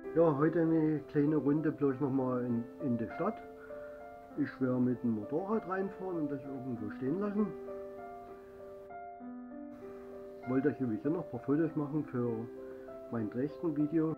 Ja, heute eine kleine Runde bloß nochmal in die Stadt. Ich werde mit dem Motorrad reinfahren und das irgendwo stehen lassen. Wollte sowieso noch ein paar Fotos machen für mein Dresden-Video.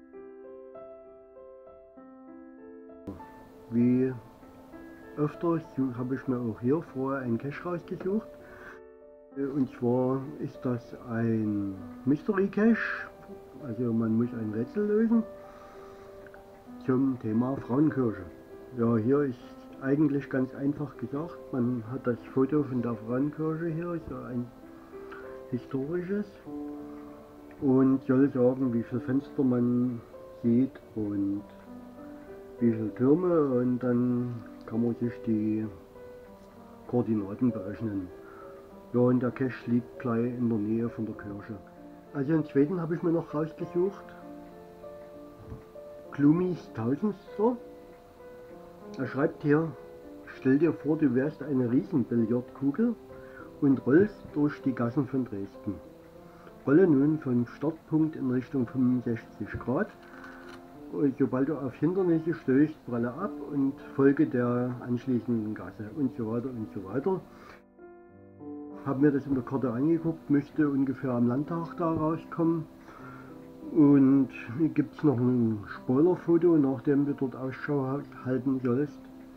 Wie öfter habe ich mir auch hier vorher einen Cache rausgesucht. Und zwar ist das ein Mystery Cache. Also man muss ein Rätsel lösen zum Thema Frauenkirche. Ja, hier ist eigentlich ganz einfach gesagt. Man hat das Foto von der Frauenkirche hier, so ein historisches, und soll sagen, wie viele Fenster man sieht und wie viele Türme, und dann kann man sich die Koordinaten berechnen. Ja, und der Cache liegt gleich in der Nähe von der Kirche. Also den zweiten habe ich mir noch rausgesucht. Gloomies Tausendster. Er schreibt hier: Stell dir vor, du wärst eine Riesenbillardkugel und rollst durch die Gassen von Dresden. Rolle nun vom Startpunkt in Richtung 65 Grad. Und sobald du auf Hindernisse stößt, pralle ab und folge der anschließenden Gasse und so weiter und so weiter. Habe mir das in der Karte angeguckt, möchte ungefähr am Landtag da rauskommen. Und gibt es noch ein Spoilerfoto, nachdem du dort Ausschau halten sollst.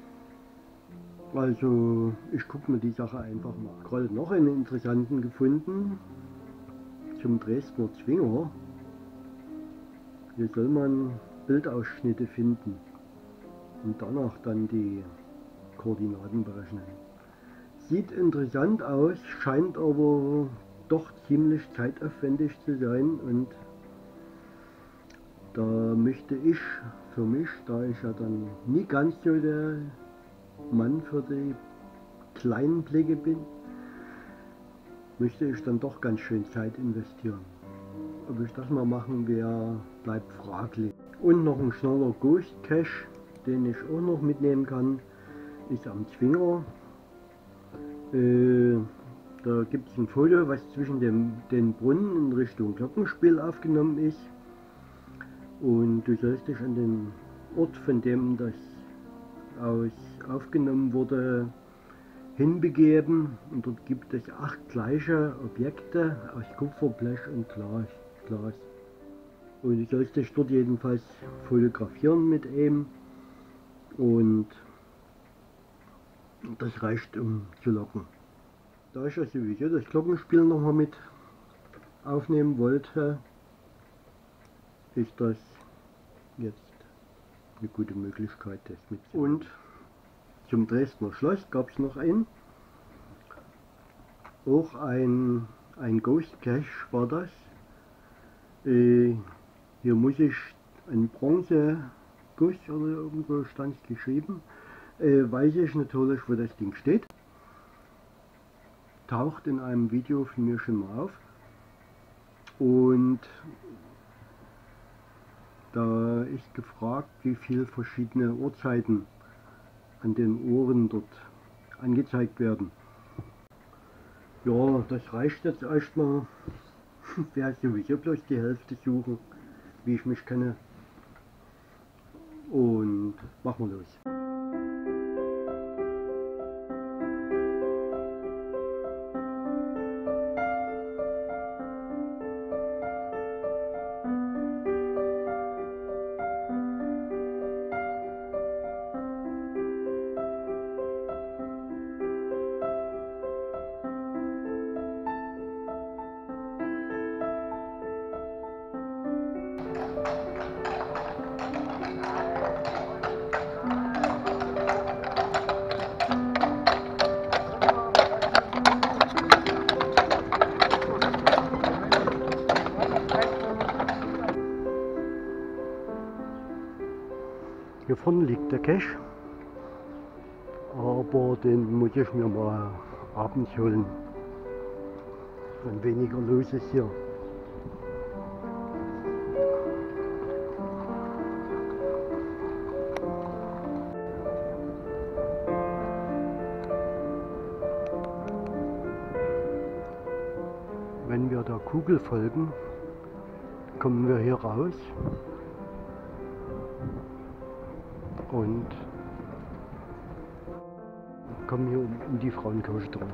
Also ich gucke mir die Sache einfach mal. Gerade noch einen interessanten gefunden zum Dresdner Zwinger. Hier soll man Bildausschnitte finden und danach dann die Koordinaten berechnen. Sieht interessant aus, scheint aber doch ziemlich zeitaufwendig zu sein, und da möchte ich für mich, da ich ja dann nie ganz so der Mann für die kleinen Blicke bin, möchte ich dann doch ganz schön Zeit investieren. Ob ich das mal machen werde, bleibt fraglich. Und noch ein schneller Ghost Cache, den ich auch noch mitnehmen kann, ist am Zwinger. Da gibt es ein Foto, was zwischen den Brunnen in Richtung Glockenspiel aufgenommen ist. Und du sollst dich an den Ort, von dem das aus aufgenommen wurde, hinbegeben. Und dort gibt es 8 gleiche Objekte aus Kupfer, Blech und Glas. Und du sollst dich dort jedenfalls fotografieren mit ihm. Und das reicht, um zu locken. Da ich ja sowieso das Glockenspiel nochmal mit aufnehmen wollte, ist das jetzt eine gute Möglichkeit, das mitzunehmen. Und zum Dresdner Schloss gab es noch auch ein Ghost Cache war das. Hier muss ich ein Bronzeguss oder irgendwo stand es geschrieben. Weiß ich natürlich, wo das Ding steht. Taucht in einem Video von mir schon mal auf. Und da ist gefragt, wie viele verschiedene Uhrzeiten an den Uhren dort angezeigt werden. Ja, das reicht jetzt erstmal. Wer sowieso bloß die Hälfte suchen, wie ich mich kenne. Und machen wir los. Hier vorne liegt der Cache, aber den muss ich mir mal abends holen, wenn weniger los ist hier. Wenn wir der Kugel folgen, kommen wir hier raus und kommen hier um die Frauenkirche drum.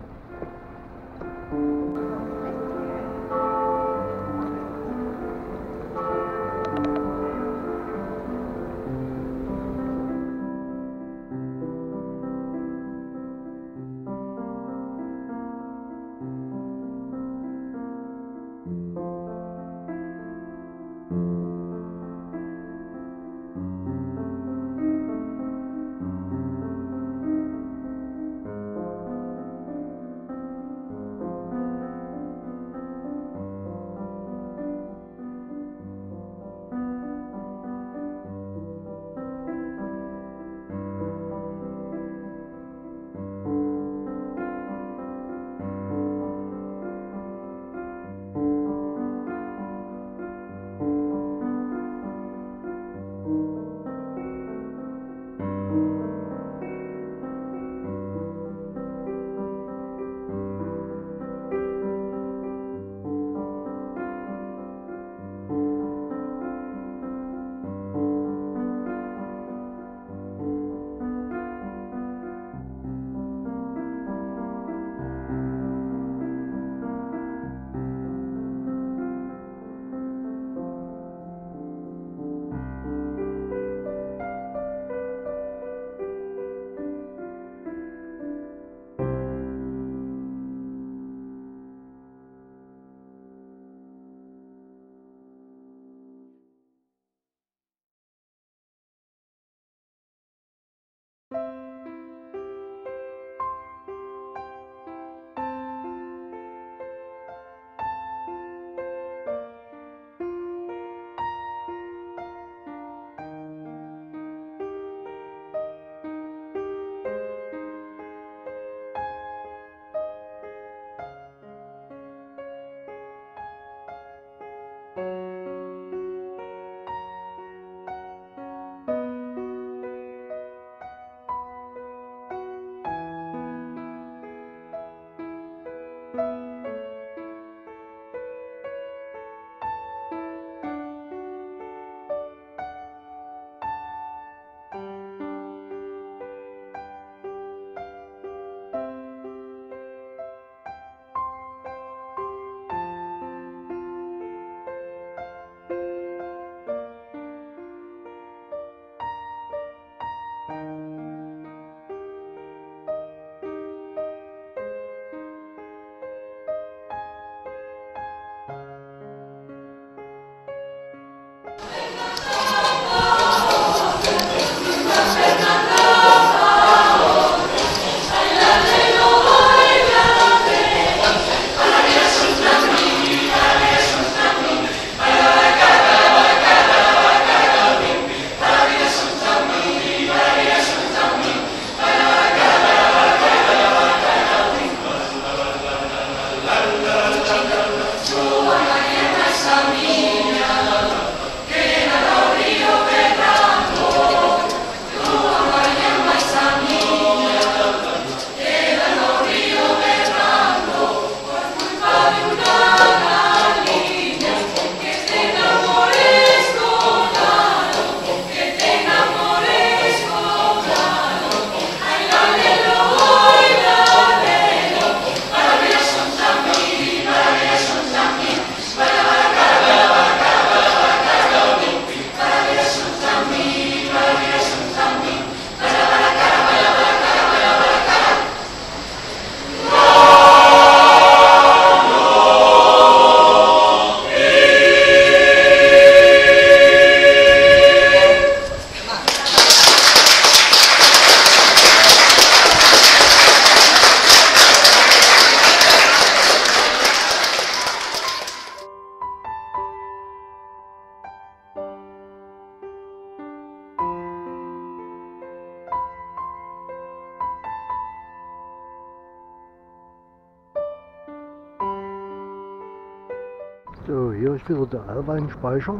So, hier ist wieder der Allweinspeicher.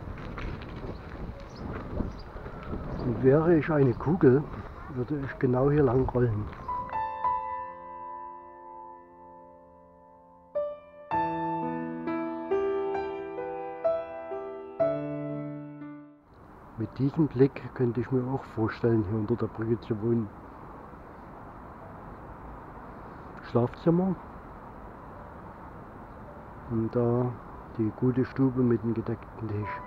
Und wäre ich eine Kugel, würde ich genau hier lang rollen. Mit diesem Blick könnte ich mir auch vorstellen, hier unter der Brücke zu wohnen. Schlafzimmer und da die gute Stube mit dem gedeckten Tisch.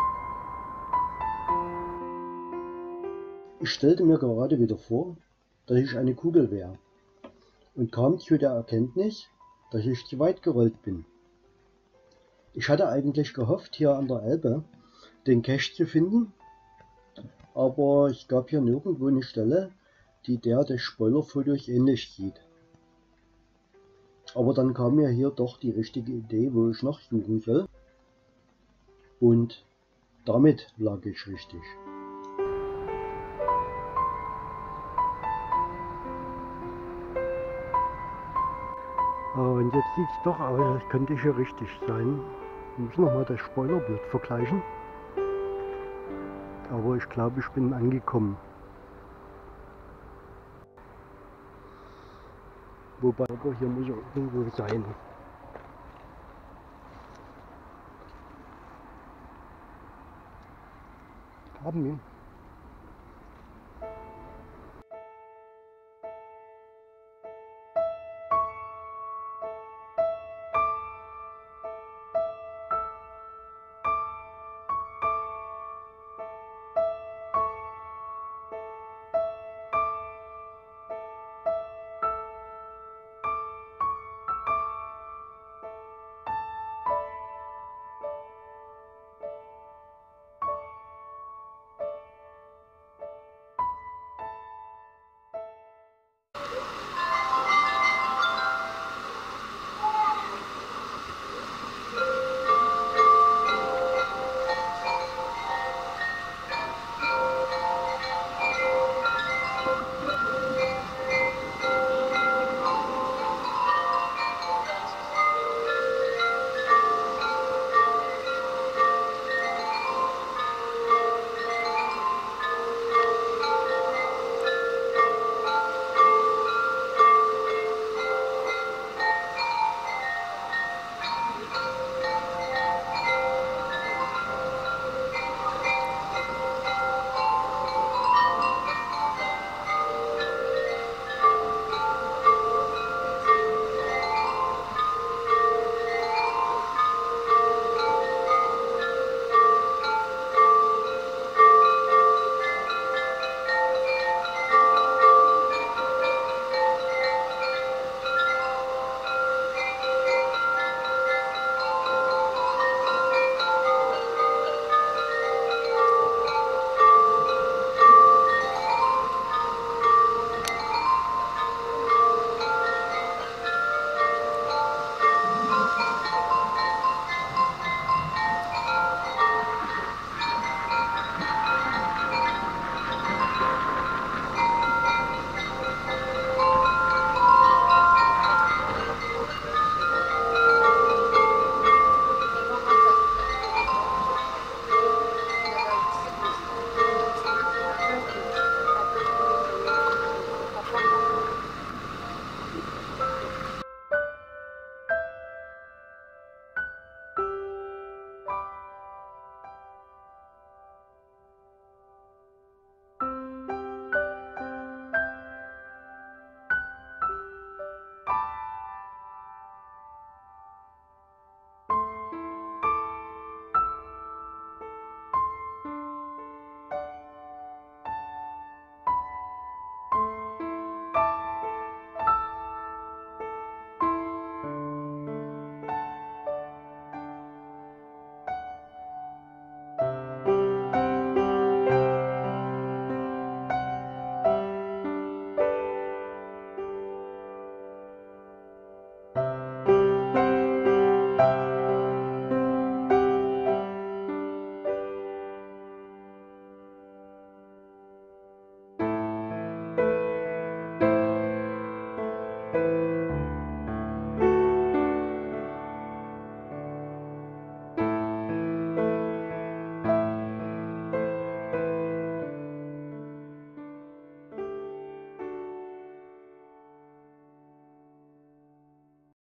Ich stellte mir gerade wieder vor, dass ich eine Kugel wäre und kam zu der Erkenntnis, dass ich zu weit gerollt bin. Ich hatte eigentlich gehofft, hier an der Elbe den Cache zu finden, aber es gab hier nirgendwo eine Stelle, die der des Spoilerfotos ähnlich sieht. Aber dann kam mir hier doch die richtige Idee, wo ich nachsuchen soll, und damit lag ich richtig. Und jetzt sieht es doch aus, als könnte ich hier richtig sein. Ich muss nochmal das Spoilerbild vergleichen. Aber ich glaube, ich bin angekommen. Wobei, aber hier muss er irgendwo sein. Haben wir.